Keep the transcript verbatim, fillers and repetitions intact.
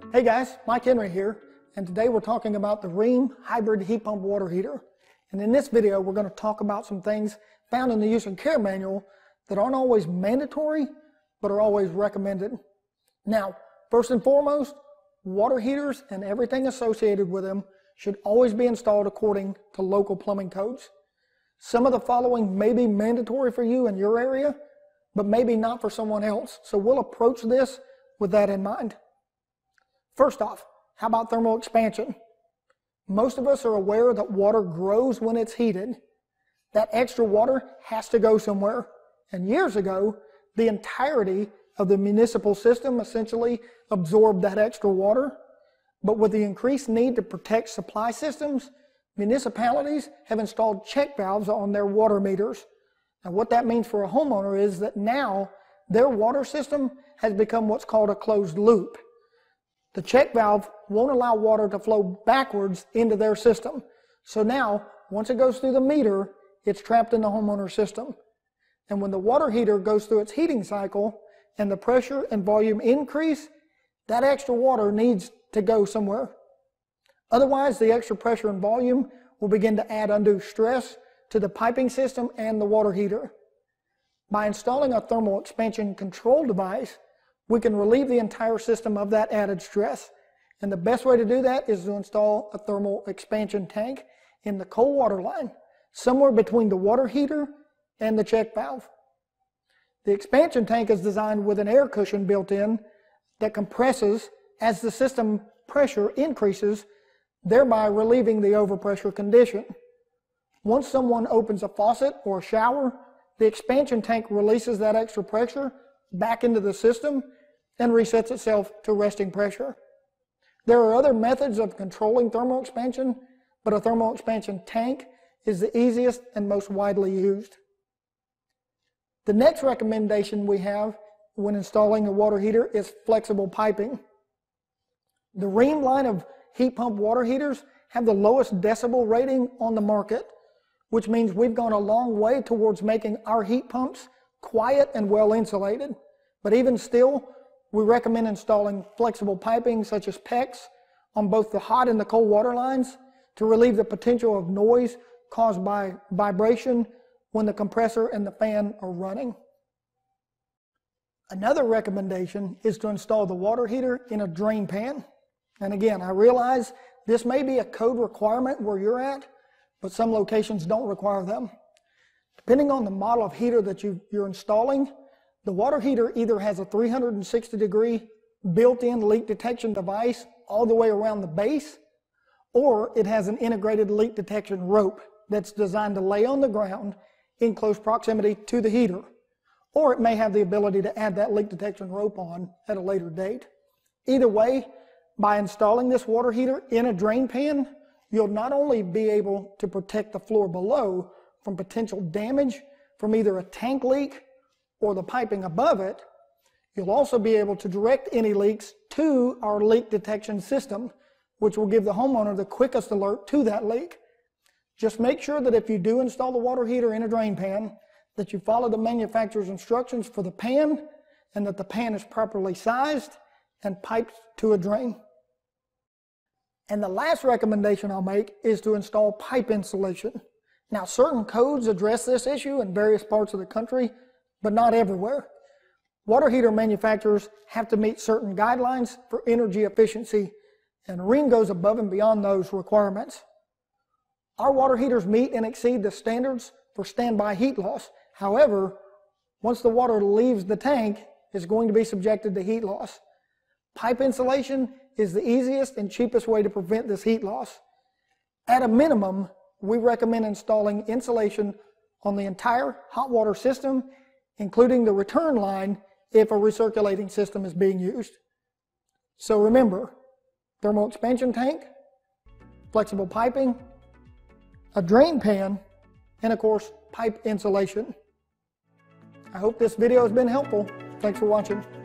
Hey guys, Mike Henry here, and today we're talking about the Rheem hybrid heat pump water heater. And in this video, we're going to talk about some things found in the use and care manual that aren't always mandatory, but are always recommended. Now, first and foremost, water heaters and everything associated with them should always be installed according to local plumbing codes. Some of the following may be mandatory for you in your area, but maybe not for someone else. So we'll approach this with that in mind. First off, how about thermal expansion? Most of us are aware that water grows when it's heated. That extra water has to go somewhere. And years ago, the entirety of the municipal system essentially absorbed that extra water. But with the increased need to protect supply systems, municipalities have installed check valves on their water meters. And what that means for a homeowner is that now their water system has become what's called a closed loop. The check valve won't allow water to flow backwards into their system. So now, once it goes through the meter, it's trapped in the homeowner's system. And when the water heater goes through its heating cycle and the pressure and volume increase, that extra water needs to go somewhere. Otherwise, the extra pressure and volume will begin to add undue stress to the piping system and the water heater. By installing a thermal expansion control device, we can relieve the entire system of that added stress. And the best way to do that is to install a thermal expansion tank in the cold water line, somewhere between the water heater and the check valve. The expansion tank is designed with an air cushion built in that compresses as the system pressure increases, thereby relieving the overpressure condition. Once someone opens a faucet or a shower, the expansion tank releases that extra pressure back into the system and resets itself to resting pressure. There are other methods of controlling thermal expansion, but a thermal expansion tank is the easiest and most widely used. The next recommendation we have when installing a water heater is flexible piping. The Rheem line of heat pump water heaters have the lowest decibel rating on the market, which means we've gone a long way towards making our heat pumps quiet and well insulated. But even still, we recommend installing flexible piping such as P E X on both the hot and the cold water lines to relieve the potential of noise caused by vibration when the compressor and the fan are running. Another recommendation is to install the water heater in a drain pan. And again, I realize this may be a code requirement where you're at, but some locations don't require them. Depending on the model of heater that you, you're installing, the water heater either has a three hundred sixty degree built-in leak detection device all the way around the base, or it has an integrated leak detection rope that's designed to lay on the ground in close proximity to the heater, or it may have the ability to add that leak detection rope on at a later date. Either way, by installing this water heater in a drain pan, you'll not only be able to protect the floor below from potential damage from either a tank leak or the piping above it, you'll also be able to direct any leaks to our leak detection system, which will give the homeowner the quickest alert to that leak. Just make sure that if you do install the water heater in a drain pan, that you follow the manufacturer's instructions for the pan and that the pan is properly sized and piped to a drain. And the last recommendation I'll make is to install pipe insulation. Now, certain codes address this issue in various parts of the country, but not everywhere. Water heater manufacturers have to meet certain guidelines for energy efficiency, and Rheem goes above and beyond those requirements. Our water heaters meet and exceed the standards for standby heat loss. However, once the water leaves the tank, it's going to be subjected to heat loss. Pipe insulation is the easiest and cheapest way to prevent this heat loss. At a minimum, we recommend installing insulation on the entire hot water system, including the return line if a recirculating system is being used. So remember, thermal expansion tank, flexible piping, a drain pan, and of course, pipe insulation. I hope this video has been helpful. Thanks for watching.